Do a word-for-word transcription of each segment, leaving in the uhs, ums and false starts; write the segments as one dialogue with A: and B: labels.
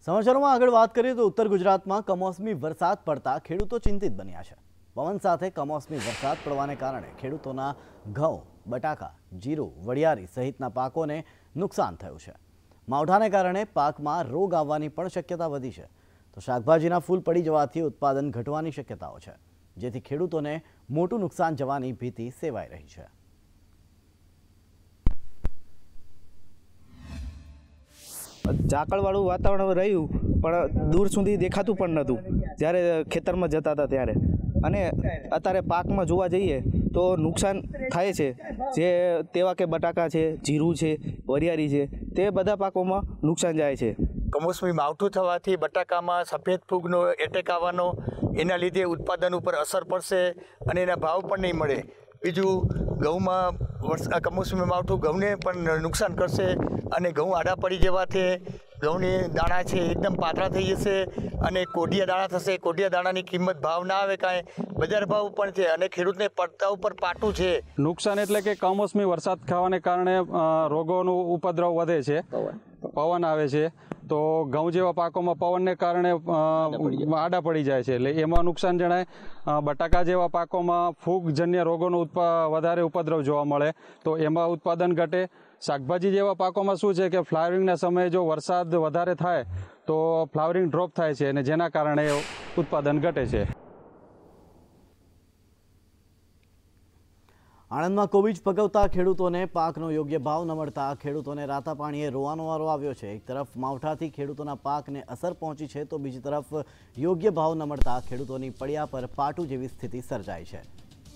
A: સમાચારોમાં આગળ વાત કરીએ તો ઉત્તર ગુજરાતમાં કમોસમી વરસાદ પડતા ખેડૂતો ચિંતિત બન્યા છે। પવન સાથે કમોસમી વરસાદ પડવાને કારણે ખેડૂતોના ઘઉં, બટાકા, જીરું, વરિયાળી સહિતના પાકોને નુકસાન થયું છે। માવઠાને કારણે પાકમાં રોગ આવવાની પણ શક્યતા વધી છે, તો શાકભાજીના ફૂલ પડી જવાથી ઉત્પાદન ઘટવાની શક્યતાઓ છે, જેથી ખેડૂતોને મોટું નુકસાન જવાની ભીતિ સેવાઈ રહી છે।
B: ઝાકળવાળું વાતાવરણ રહ્યું પણ દૂર સુધી દેખાતું પણ નહોતું જ્યારે ખેતરમાં જતા હતા ત્યારે, અને અત્યારે પાકમાં જોવા જઈએ તો નુકસાન થાય છે। જે તેવા કે બટાકા છે, જીરું છે, વરિયાળી છે, તે બધા પાકોમાં નુકસાન જાય છે।
C: કમોસમી માવઠું થવાથી બટાકામાં સફેદ ફૂગનો એટેક આવવાનો, એના લીધે ઉત્પાદન ઉપર અસર પડશે અને એના ભાવ પણ નહીં મળે। બીજું, ઘઉંમાં કમોસમી માવઠું ઘઉંને પણ નુકસાન કરશે અને ઘઉં આડા પડી જવાથી ઘઉંની દાણા છે એકદમ પાતળા થઈ જશે અને કોઢિયા દાણા થશે। કોઢિયા દાણાની કિંમત ભાવ ના આવે કાંઈ, બજાર ભાવ પણ છે અને ખેડૂતને પડતા ઉપર પાટું છે।
D: નુકસાન એટલે કે કમોસમી વરસાદ ખાવાને કારણે રોગોનું ઉપદ્રવ વધે છે, પવન આવે છે, તો ઘઉં જેવા પાકોમાં પવનને કારણે આડા પડી જાય છે, એટલે એમાં નુકસાન જણાય। બટાકા જેવા પાકોમાં ફૂગજન્ય રોગોનો વધારે ઉપદ્રવ જોવા મળે તો એમાં ઉત્પાદન ઘટે। શાકભાજી જેવા પાકોમાં શું છે કે ફ્લાવરિંગના સમયે જો વરસાદ વધારે થાય તો ફ્લાવરિંગ ડ્રોપ થાય છે અને જેના કારણે ઉત્પાદન ઘટે છે।
A: આણંદમાં કોબીજ પકવતા ખેડૂતોને પાકનો યોગ્ય ભાવ ન મળતા ખેડૂતોને રાતા પાણીએ રોવાનો વારો આવ્યો છે। એક તરફ માવઠાથી ખેડૂતોના પાકને અસર પહોંચી છે તો બીજી તરફ યોગ્ય ભાવ ન મળતા ખેડૂતોની પડ્યા પર પાટું જેવી સ્થિતિ સર્જાઈ છે।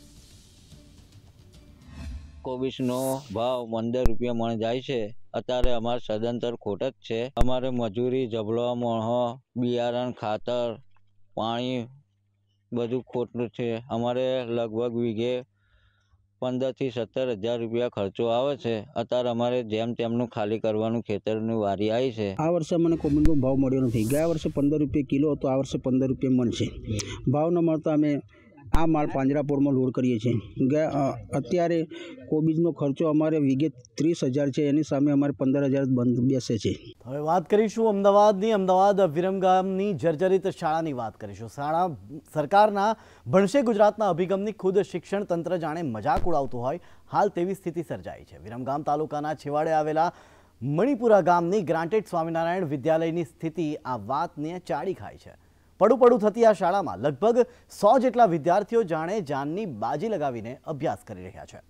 E: કોબીજનો ભાવ પંદર રૂપિયા મણ જાય છે। અત્યારે અમારે સદંતર ખોટ જ છે। અમારે મજૂરી, જબલો, મોણો, બિયારણ, ખાતર, પાણી બધું ખોટનું છે। અમારે લગભગ વીઘે પંદરથી સત્તર હજાર રૂપિયા ખર્ચો આવે છે। અત્યારે અમારે જેમ તેમનું ખાલી કરવાનું ખેતરની વારી આવી છે।
F: આ વર્ષે મને કોબીજનો ભાવ મળ્યો નથી। ગયા વર્ષે પંદર રૂપિયા કિલો હતો, આ વર્ષે પંદર રૂપિયા મણ છે। ભાવ ન મળતા અમે આ માલ પાંજરાપોળમાં લોડ કરીએ છીએ। અત્યારે કોબીજનો ખર્ચો અમારે વીઘે ત્રીસ હજાર છે, એની સામે અમારે પંદર હજાર બંધ બેસે છે।
A: હવે વાત કરીશું અમદાવાદની। અમદાવાદ વિરમગામની જર્જરિત શાળાની વાત કરીશું। શાળા સરકારના ભણશે ગુજરાતના અભિગમની ખુદ શિક્ષણ તંત્ર જાણે મજાક ઉડાવતું હોય હાલ તેવી સ્થિતિ સર્જાઈ છે। વિરમગામ તાલુકાના છેવાડે આવેલા મણિપુરા ગામની ગ્રાન્ટેડ સ્વામિનારાયણ વિદ્યાલયની સ્થિતિ આ વાતને ચાડી ખાય છે। પડું પડું થતી આ શાળામાં લગભગ સો જેટલા વિદ્યાર્થીઓ જાણે જાનની બાજી લગાવીને અભ્યાસ કરી રહ્યા છે।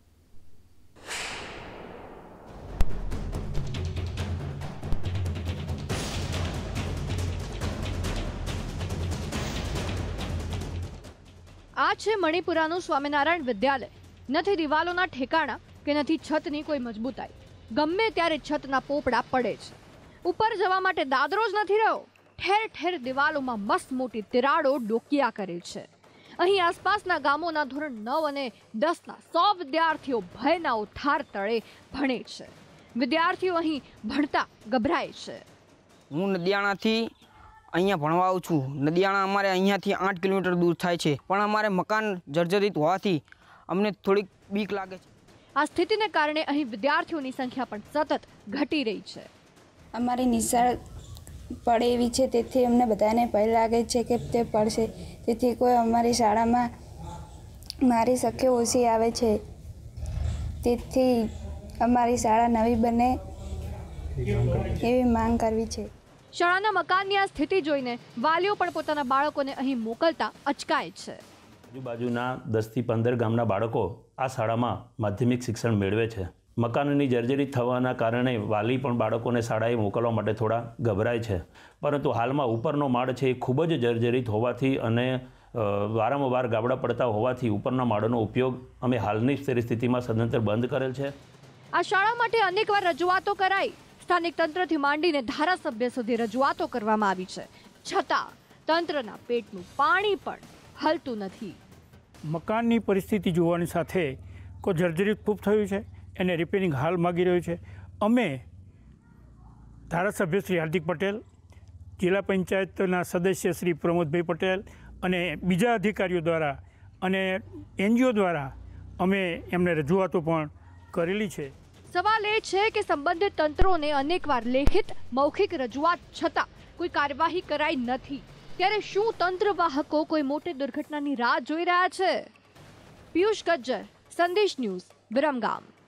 G: આ છે મણિપુરાનું સ્વામિનારાયણ વિદ્યાલય। નથી દિવાલોના ઠેકાણા કે નથી છતની કોઈ મજબૂતાઈ, ગમે ત્યારે છતના પોપડા પડે છે। ઉપર જવા માટે દાદરો જ નથી રહ્યો, ઠેર ઠેર દિવાલોમાં મસ્ત મોટી તિરાડો ડોકિયા કરેલ છે। અહીં આસપાસના ગામોના ધોરણ નવ અને દસના સો વિદ્યાર્થીઓ ભયના ઉથાર તળે ભણે છે। વિદ્યાર્થીઓ અહીં ભણતા ગભરાય છે।
H: હું નદિયાણાથી અહીંયા ભણવા આવું છું। નદિયાણા અમારે અહીંયાથી આઠ કિલોમીટર દૂર થાય છે, પણ અમારે મકાન જર્જરિત હોવાથી અમને થોડીક બીક લાગે છે।
G: આ સ્થિતિને કારણે અહીં વિદ્યાર્થીઓની સંખ્યા પણ સતત ઘટી રહી છે।
I: અમારી નિશાળ પડે એવી છે, તેથી અમને બધાને ભય લાગે છે કે તે પડશે, તેથી કોઈ અમારી શાળામાં મારી સંખ્યા ઓછી આવે છે। તેથી અમારી શાળા નવી બને એવી માંગ કરવી છે।
G: શાળાના મકાનની આ સ્થિતિ જોઈને વાલીઓ પણ પોતાના બાળકોને અહીં મોકલતા અચકાય છે।
J: આજુબાજુના દસથી પંદર ગામના બાળકો આ શાળામાં માધ્યમિક શિક્ષણ મેળવે છે। મકાનની જર્જરિત થવાના કારણે વાલી પણ બાળકોને શાળાએ મોકલવા માટે થોડા ગભરાય છે, પરંતુ હાલમાં ઉપરનો માળ છે એ ખૂબ જ જર્જરિત હોવાથી અને વારંવાર ગાબડા પડતા હોવાથી ઉપરના માળનો ઉપયોગ અમે હાલની પરિસ્થિતિમાં સદંતર બંધ કરેલ છે।
G: આ શાળા માટે અનેકવાર રજૂઆતો કરાઈ, સ્થાનિક તંત્રથી માંડીને ધારાસભ્ય સુધી રજૂઆતો કરવામાં આવી છે, છતાં તંત્રના પેટનું પાણી પણ હલતું નથી।
K: મકાનની પરિસ્થિતિ જોવાની સાથે કોઈ જર્જરિત ખૂબ થયું છે, એને રિપેરિંગ હાલ માગી રહ્યું છે। અમે ધારાસભ્ય શ્રી હાર્દિક પટેલ, જિલ્લા પંચાયતના સદસ્ય શ્રી પ્રમોદભાઈ પટેલ અને બીજા અધિકારીઓ દ્વારા અને એનજીઓ દ્વારા અમે એમને રજૂઆતો પણ કરેલી છે।
G: સવાલ એ છે કે સંબંધિત તંત્રોને અનેકવાર લેખિત મૌખિક રજૂઆત છતાં કોઈ કાર્યવાહી કરાઈ નથી, ત્યારે શું તંત્ર વાહકો કોઈ મોટી દુર્ઘટનાની રાહ જોઈ રહ્યા છે? પિયુષ ગજ્જર, સંદેશ ન્યૂઝ, વિરમગામ।